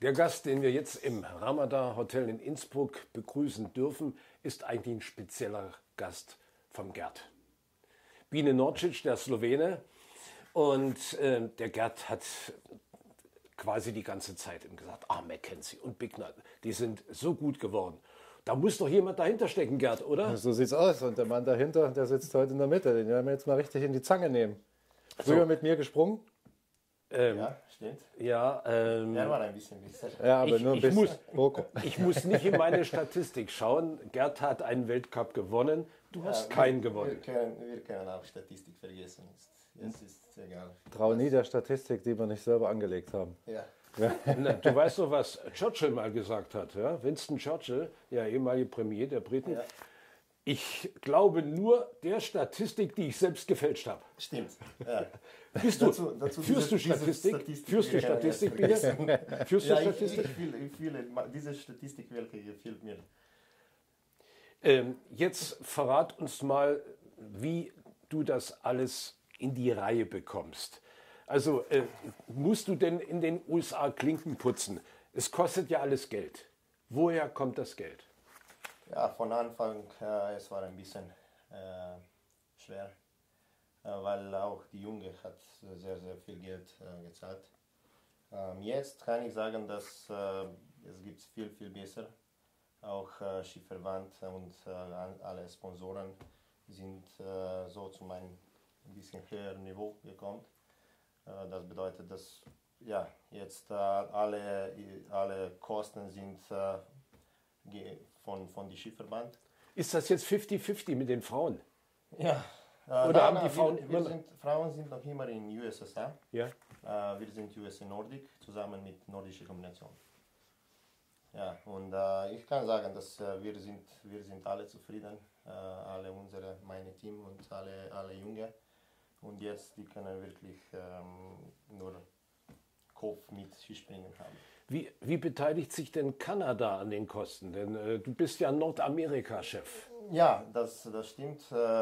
Der Gast, den wir jetzt im Ramada Hotel in Innsbruck begrüßen dürfen, ist eigentlich ein spezieller Gast vom Gerd. Bine Norčić, der Slowene. Und der Gerd hat quasi die ganze Zeit ihm gesagt, Mackenzie und Bicknell, die sind so gut geworden. Da muss doch jemand dahinter stecken, Gerd, oder? So sieht's aus. Und der Mann dahinter, der sitzt heute in der Mitte. Den werden wir jetzt mal richtig in die Zange nehmen. Früher So. mit mir gesprungen. Ja, stimmt. Ja, Der war ein bisschen besser. Ja, aber nur ein bisschen. Ich muss nicht in meine Statistik schauen. Gerd hat einen Weltcup gewonnen. Du hast keinen gewonnen. Wir können auch Statistik vergessen. Jetzt ist es egal. Trau nie der Statistik, die wir nicht selber angelegt haben. Ja. Na, du weißt doch, was Churchill mal gesagt hat. Ja? Winston Churchill, ja, ehemaliger Premier der Briten. Ja. Ich glaube nur der Statistik, die ich selbst gefälscht habe. Stimmt. Ja. Bist du, Dazu führst du diese Statistik? Führst du wir können Statistik, jetzt Bier? Führst du Ja, Statistik? ich fühle, diese Statistik, welche gefällt mir. Jetzt verrat uns mal, wie du das alles in die Reihe bekommst. Also musst du denn in den USA Klinken putzen? Es kostet ja alles Geld. Woher kommt das Geld? Ja, von Anfang, es war ein bisschen schwer, weil auch die Junge hat sehr, sehr viel Geld gezahlt. Jetzt kann ich sagen, dass es gibt viel, viel besser. Auch Skiverband und alle Sponsoren sind so zu einem ein bisschen höheren Niveau gekommen. Das bedeutet, dass ja, jetzt alle Kosten sind von dem Skiverband. Ist das jetzt 50-50 mit den Frauen? Ja. Oder haben die Frauen Frauen sind noch immer in USSR. Ja. Wir sind USA Nordic zusammen mit nordischer Kombination. Ja, und ich kann sagen, dass wir sind alle zufrieden, alle meine Team und alle Junge. Und jetzt, die können wirklich nur Kopf mit Skispringen haben. Wie beteiligt sich denn Kanada an den Kosten? Denn du bist ja Nordamerika-Chef. Ja, das stimmt.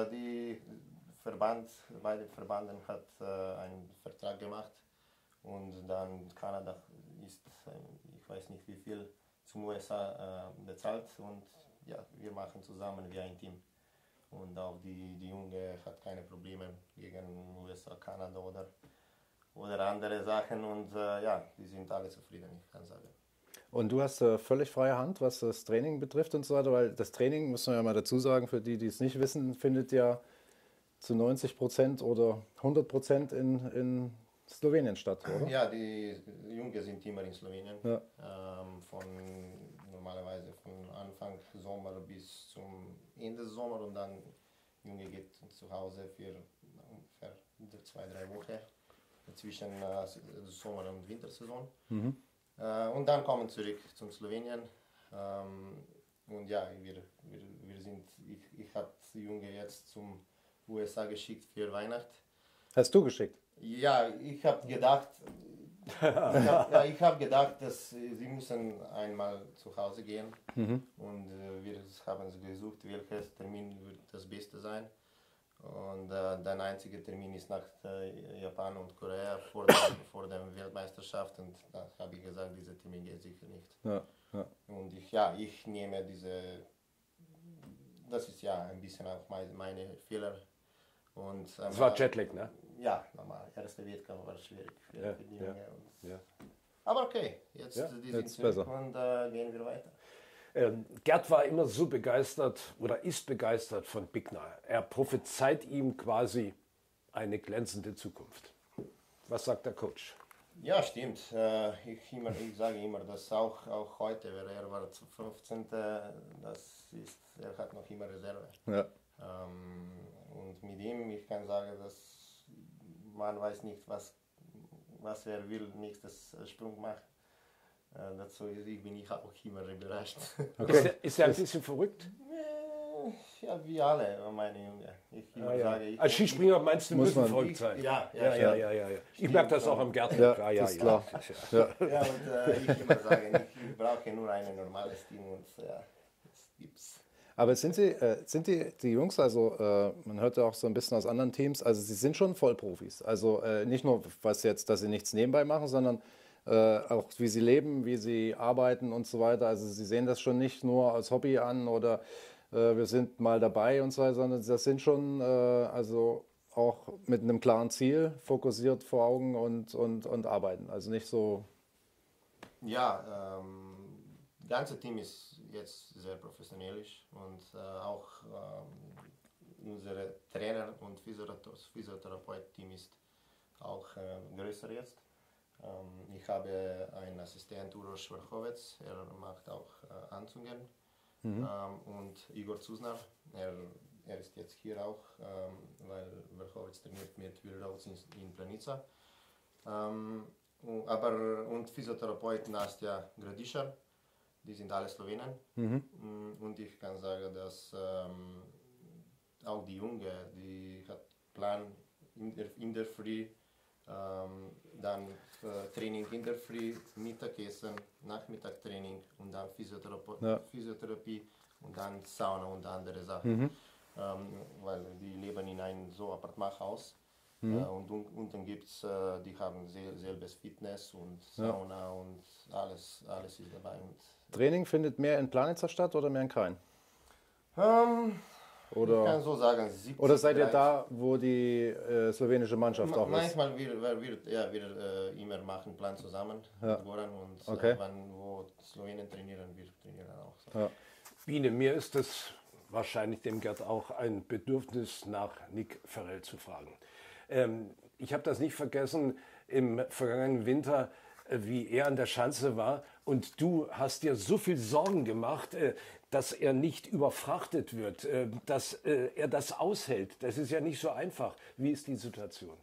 Beide Verbanden hat einen Vertrag gemacht und dann Kanada ist, ich weiß nicht wie viel, zum USA bezahlt und ja, wir machen zusammen wie ein Team. Und auch die Junge hat keine Probleme gegen USA, Kanada oder andere Sachen und ja, die sind alle zufrieden, ich kann sagen. Und du hast völlig freie Hand, was das Training betrifft und so weiter, weil das Training, muss man ja mal dazu sagen, für die, die es nicht wissen, findet ja zu 90% oder 100% in Slowenien statt, oder? Ja, die Jungen sind immer in Slowenien. Ja. Normalerweise von Anfang Sommer bis zum Ende Sommer und dann Junge geht zu Hause für ungefähr 2-3 Wochen zwischen Sommer- und Wintersaison. Mhm. Und dann kommen zurück zum Slowenien. Und ja, ich habe die Junge jetzt zum USA geschickt für Weihnachten. Hast du geschickt? Ja, ich habe gedacht, dass sie müssen einmal zu Hause gehen. Mhm. Und wir haben gesucht, welches Termin wird das Beste sein. Und der einzige Termin ist nach Japan und Korea vor der Weltmeisterschaft. Und da habe ich gesagt, dieser Termin geht sicher nicht. Ja, ja. Und ich nehme das ist ja ein bisschen auch meine Fehler. Und, Das war Jetlag, ne? Ja, normal. Erster Wettkampf war schwierig für die Junge. Ja. Aber okay, jetzt die sind jetzt zurück besser. und gehen wir weiter. Gerd war immer so begeistert oder ist begeistert von Bicknell. Er prophezeit ihm quasi eine glänzende Zukunft. Was sagt der Coach? Ja, stimmt. Ich sage immer, dass auch heute, weil er war zu 15. Er hat noch immer Reserve. Ja. Und mit ihm, ich kann sagen, dass man weiß nicht, was er will, nächstes Sprung macht. Dazu bin ich auch immer überrascht. Okay. Ist er ein bisschen verrückt? Ja, wie alle, meine Junge. Als Skispringer meinst du, Muss müssen man- verrückt sein? Ja. Ich merke das auch am Gerd. Ja, ist klar. Ja. Ja, und ich immer sage, ich brauche nur ein normales Team und ja, das gibt's. Aber sind die Jungs, also man hört ja auch so ein bisschen aus anderen Teams, also sie sind schon Vollprofis. Also nicht nur, was jetzt, dass sie nichts nebenbei machen, sondern auch wie sie leben, wie sie arbeiten und so weiter. Also sie sehen das schon nicht nur als Hobby an oder wir sind mal dabei und so weiter, sondern das sind schon also auch mit einem klaren Ziel, fokussiert vor Augen und arbeiten. Also nicht so. Ja, das ganze Team ist jetzt sehr professionell und auch unsere Trainer und Physiotherapeut-Team ist auch größer jetzt. Ich habe einen Assistent, Uroš Vrhovec, er macht auch Anzüge. Und Igor Zusnar, er ist jetzt hier auch, weil Vrhovec trainiert mit Wilrods in Planica. Und Physiotherapeut Nastja Gradišar, die sind alle Slowenen. Und ich kann sagen, dass auch die Junge, die hat Plan in der Früh, dann Training in der Früh, Mittagessen, Nachmittagtraining und dann Physiotherapie und dann Sauna und andere Sachen. Weil die leben in einem so Apartmenthaus. Und unten gibt es, die haben selbes Fitness und Sauna und alles ist dabei. Und Training findet mehr in Planica statt oder mehr in Krain? Ich kann so sagen, 70, oder seid ihr 30. da, wo die slowenische Mannschaft auch ist? Manchmal wir immer machen Plan zusammen mit Goran und wo Slowenen trainieren, wir trainieren auch. So. Ja. Biene, mir ist es wahrscheinlich dem Gerd auch ein Bedürfnis, nach Nick Ferrell zu fragen. Ich habe das nicht vergessen im vergangenen Winter, wie er an der Schanze war. Und du hast dir so viel Sorgen gemacht, dass er nicht überfrachtet wird, dass er das aushält. Das ist ja nicht so einfach. Wie ist die Situation?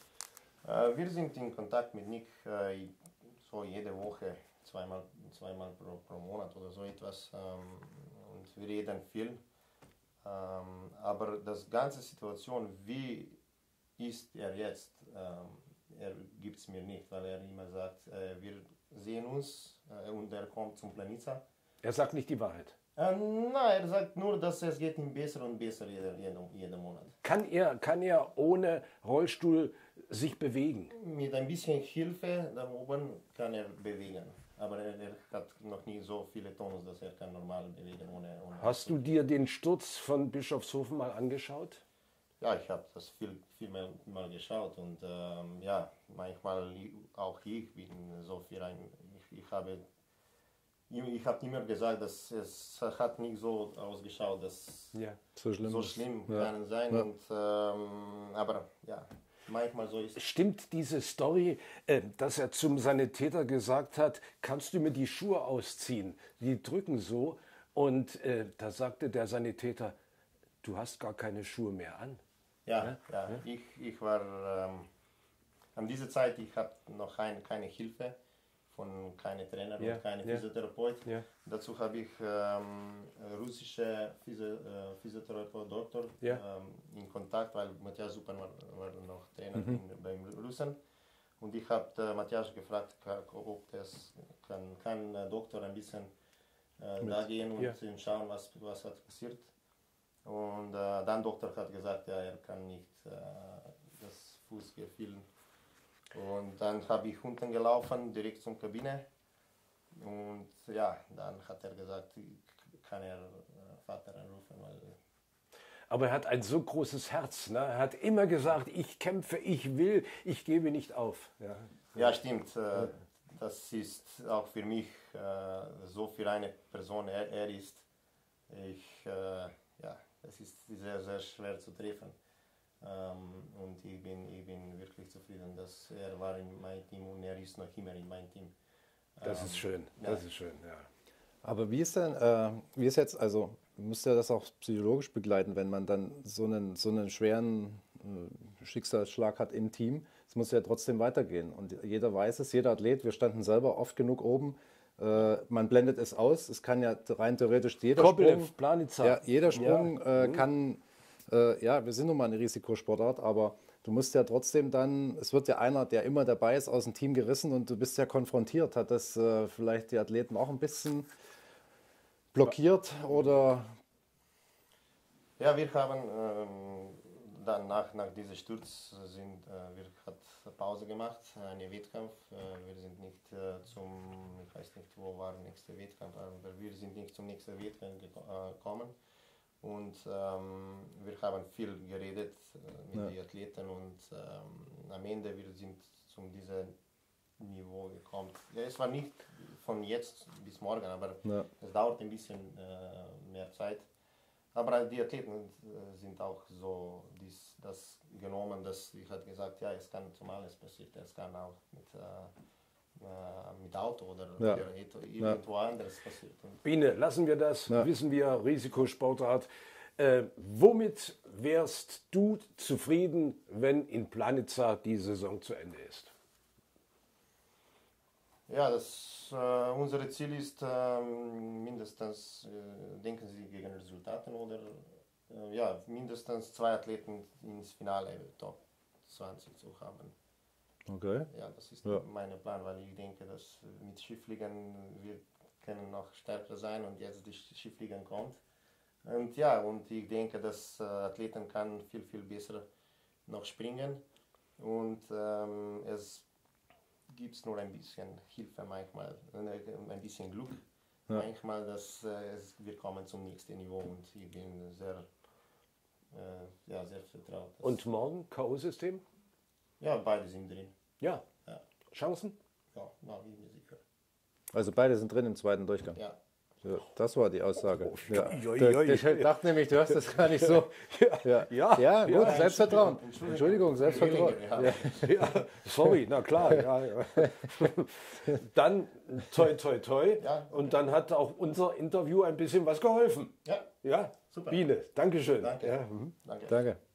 Wir sind in Kontakt mit Nick so jede Woche, zweimal pro Monat oder so etwas. Und wir reden viel. Aber das ganze Situation, wie ist er jetzt, er gibt es mir nicht, weil er immer sagt, wir sehen uns und er kommt zum Planica. Er sagt nicht die Wahrheit. Nein, er sagt nur, dass es geht ihm besser und besser jeden Monat. Kann er ohne Rollstuhl sich bewegen? Mit ein bisschen Hilfe da oben kann er bewegen. Aber er hat noch nie so viele Tonus, dass er kann normal bewegen ohne Hast du dir den Sturz von Bischofshofen mal angeschaut? Ja, ich habe das viel mal geschaut und ja, manchmal auch ich bin so für ein, ich habe immer gesagt, dass es hat nicht so ausgeschaut, dass so schlimm kann sein. Ja. Und, aber ja, manchmal so ist es. Stimmt diese Story, dass er zum Sanitäter gesagt hat, kannst du mir die Schuhe ausziehen? Die drücken so. Und da sagte der Sanitäter, du hast gar keine Schuhe mehr an. Ja. Ich war an dieser Zeit, ich habe noch keine Hilfe von keinem Trainer und keinem Physiotherapeut. Ja. Dazu habe ich russische Physiotherapeut, Doktor in Kontakt, weil Matthias Super war noch Trainer beim Russen. Und ich habe Matthias gefragt, ob das kann Doktor ein bisschen da gehen und schauen, was hat passiert. Und dann Doktor hat gesagt, ja, er kann nicht das Fußgefühl. Und dann habe ich unten gelaufen, direkt zur Kabine. Und ja, dann hat er gesagt, kann er Vater anrufen. Aber er hat ein so großes Herz. Ne? Er hat immer gesagt, ich kämpfe, ich will, ich gebe nicht auf. Ja, stimmt. Das ist auch für mich so für eine Person, er ist. Es ist sehr, sehr schwer zu treffen. Und ich bin wirklich zufrieden, dass er war in meinem Team und er ist noch immer in meinem Team. Das ist schön, das ist schön, ja. Aber wie ist jetzt, also müsst ihr das auch psychologisch begleiten, wenn man dann so einen schweren Schicksalsschlag hat im Team? Es muss ja trotzdem weitergehen und jeder weiß es, jeder Athlet, wir standen selber oft genug oben, man blendet es aus, es kann ja rein theoretisch jeder Sprung, jeder Sprung kann, wir sind nun mal eine Risikosportart, aber du musst ja trotzdem dann, es wird ja einer, der immer dabei ist, aus dem Team gerissen und du bist ja konfrontiert. Hat das vielleicht die Athleten auch ein bisschen blockiert oder? Ja, wir haben dann nach diesem Sturz wir hat Pause gemacht, einen Wettkampf. Wir sind nicht ich weiß nicht, wo war der nächste Wettkampf, aber wir sind nicht zum nächsten Wettkampf gekommen. Und wir haben viel geredet mit den Athleten und am Ende wir sind zu diesem Niveau gekommen. Ja, es war nicht von jetzt bis morgen, aber es dauert ein bisschen mehr Zeit. Aber die Athleten sind auch so das genommen, dass ich habe gesagt, ja, es kann zum alles passieren. Es kann auch mit Auto oder irgendwo anderes passieren. Biene, lassen wir das, wissen wir, Risikosportart. Womit wärst du zufrieden, wenn in Planica die Saison zu Ende ist? Ja, unser Ziel ist mindestens, denken Sie gegen Resultaten oder mindestens 2 Athleten ins Finale Top 20 zu haben. Okay. Ja, das ist mein Plan, weil ich denke, dass mit Skifliegen wir können noch stärker sein und jetzt die Skifliegen kommt. Und ich denke, dass Athleten kann viel besser noch springen und es gibt nur ein bisschen Hilfe manchmal, ein bisschen Glück manchmal, dass wir kommen zum nächsten Niveau und ich bin sehr vertraut. Und morgen K.O.-System? Ja, beide sind drin. Ja. Chancen? Ja, na, bin mir sicher. Also beide sind drin im zweiten Durchgang? Ja. Ja, das war die Aussage. Ich dachte nämlich, du hast das gar nicht so. Ja, gut, Selbstvertrauen. Entschuldigung, Selbstvertrauen. Sorry, na klar. Dann toi. Ja. Und dann hat auch unser Interview ein bisschen was geholfen. Ja, Ja, super. Biene, Dankeschön. Danke. Ja. Danke.